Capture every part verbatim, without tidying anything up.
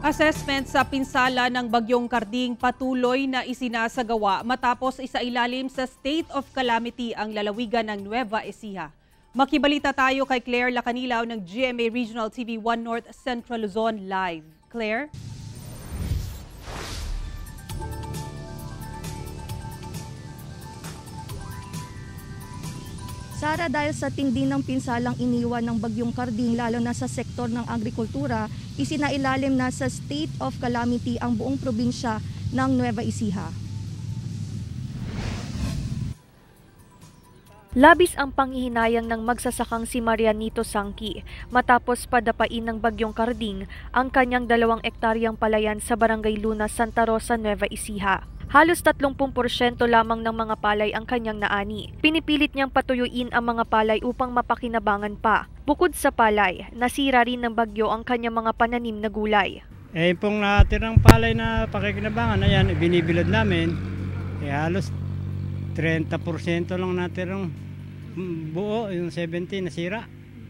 Assessment sa pinsala ng bagyong Karding patuloy na isinasagawa matapos isailalim sa State of Calamity ang lalawigan ng Nueva Ecija. Makibalita tayo kay Claire Lacanilaw ng G M A Regional T V one North Central Luzon live. Claire? Sara, dahil sa tindi ng pinsalang iniwan ng bagyong Karding lalo na sa sektor ng agrikultura, isinailalim na sa State of Calamity ang buong probinsya ng Nueva Ecija. Labis ang panghihinayang ng magsasakang si Marianito Sangki matapos padapain ng bagyong Karding ang kanyang dalawang ektaryang palayan sa Barangay Luna, Santa Rosa, Nueva Ecija. Halos tatlongpung porsyento lamang ng mga palay ang kanyang naani. Pinipilit niyang patuyuin ang mga palay upang mapakinabangan pa. Bukod sa palay, nasira rin ng bagyo ang kanyang mga pananim na gulay. Eh pong natirang palay na pakikinabangan, ayan, binibilad namin. Eh halos thirty percent lang natirang buo, yung seventy nasira.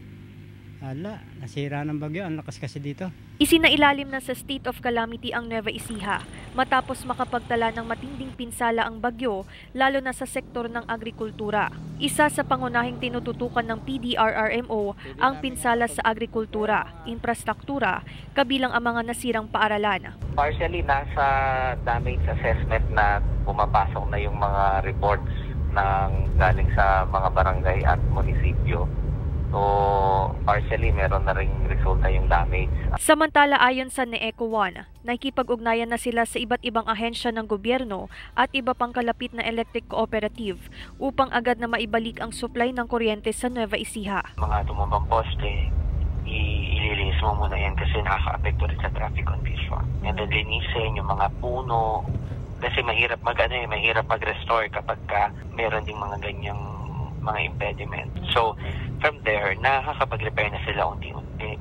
Hala, nasira ng bagyo, ang lakas kasi dito. Isinailalim na sa State of Calamity ang Nueva Ecija matapos makapagtala ng matinding pinsala ang bagyo lalo na sa sektor ng agrikultura. Isa sa pangunahing tinututukan ng P D R R M O ang pinsala sa agrikultura, infrastruktura, kabilang ang mga nasirang paaralan. Partially nasa damage assessment na pumapasok na yung mga reports ng galing sa mga barangay at munisipyo. So, partially, meron na rin resulta yung damage. Samantala, ayon sa N E C O one, nakikipag-ugnayan na sila sa iba't ibang ahensya ng gobyerno at iba pang kalapit na electric cooperative upang agad na maibalik ang supply ng kuryente sa Nueva Ecija. Mga tumambang poste, ililinis mo muna yan kasi nakaka-apekto rin sa traffic condition. And then linisin yung mga puno kasi mahirap mag ano, eh, mahirap mag-restore kapag ka meron ding mga ganyang mga impediment. So, from there, nakakapag-repair na sila unti-unti.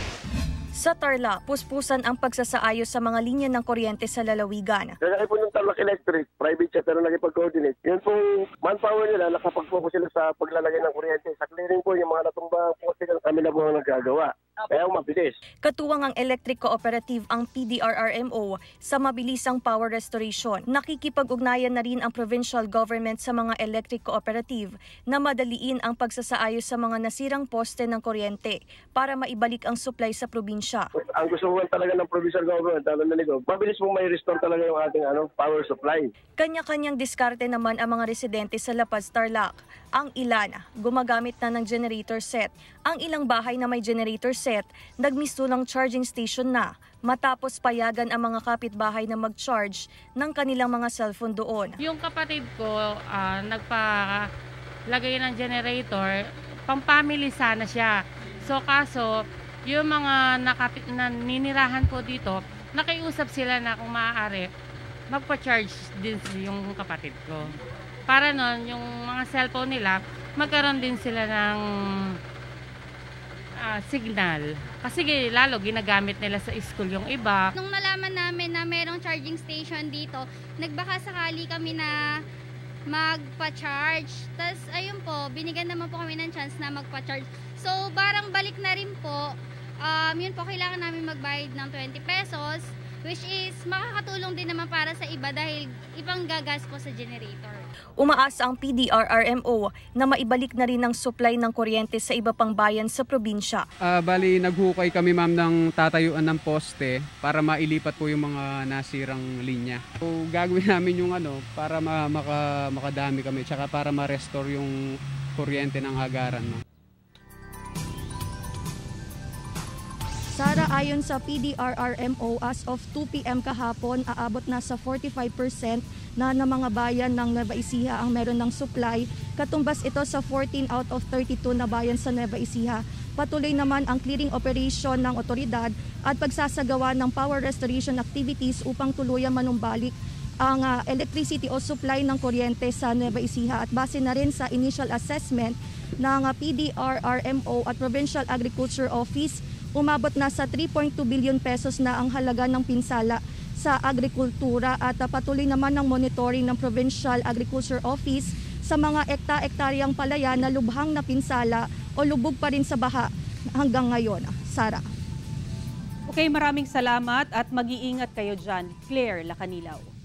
Sa Tarlac, puspusan ang pagsasaayos sa mga linya ng kuryente sa lalawigan. Kaya po ng Tarlac Electric, private siya pero nakipag-coordinate. Yun po, manpower nila, nakapag-focus sila sa paglalagay ng kuryente. Sa clearing po, yung mga natumbang poste kami na po ang nagagawa. Kaya mabilis. Katuwang ang electric cooperative ang P D R R M O sa mabilisang power restoration. Nakikipag-ugnayan na rin ang provincial government sa mga electric cooperative na madaliin ang pagsasaayos sa mga nasirang poste ng kuryente para maibalik ang supply sa probinsya. Ang gusto ko talaga ng provincial government, lalo na nito, mabilis mong may restore talaga yung ating ano, power supply. Kanya-kanyang diskarte naman ang mga residente sa La Paz, Tarlac. Ang ilan, gumagamit na ng generator set. Ang ilang bahay na may generator set, nagmistulang charging station na matapos payagan ang mga kapitbahay na mag-charge ng kanilang mga cellphone doon. Yung kapatid ko, uh, nagpalagay ng generator, pang-family sana siya. So kaso, yung mga nakapit na ninirahan po dito, nakiusap sila na kung maaari, magpa-charge din yung kapatid ko. Para nun, yung mga cellphone nila, magkaroon din sila ng uh, signal. Kasi lalo ginagamit nila sa school yung iba. Nung nalaman namin na mayroong charging station dito, nagbaka sakali kami na magpa-charge. Tapos ayun po, binigyan naman po kami ng chance na magpa-charge. So parang balik na rin po. Um, yun po, kailangan namin magbayad ng twenty pesos. Which is makakatulong din naman para sa iba dahil ibang gagas po sa generator. Umaasa ang P D R R M O na maibalik na rin ang supply ng kuryente sa iba pang bayan sa probinsya. Uh, bali, naghukay kami ma'am ng tatayuan ng poste para mailipat po yung mga nasirang linya. So, gagawin namin yung ano para ma maka makadami kami tsaka para ma-restore yung kuryente ng Hagaran. No? Sara, ayon sa P D R R M O, as of two p m kahapon, aabot na sa forty-five percent na ng mga bayan ng Nueva Ecija ang meron ng supply. Katumbas ito sa fourteen out of thirty-two na bayan sa Nueva Ecija. Patuloy naman ang clearing operation ng otoridad at pagsasagawa ng power restoration activities upang tuluyan manumbalik ang uh, electricity o supply ng kuryente sa Nueva Ecija. At base na rin sa initial assessment ng uh, P D R R M O at Provincial Agriculture Office, umabot na sa three point two billion pesos na ang halaga ng pinsala sa agrikultura at uh, patuloy naman ng monitoring ng Provincial Agriculture Office sa mga ekta-ektaryang palaya na lubhang na pinsala o lubog pa rin sa baha hanggang ngayon. Sara. Okay, maraming salamat at mag-iingat kayo dyan. Claire Lacanilaw.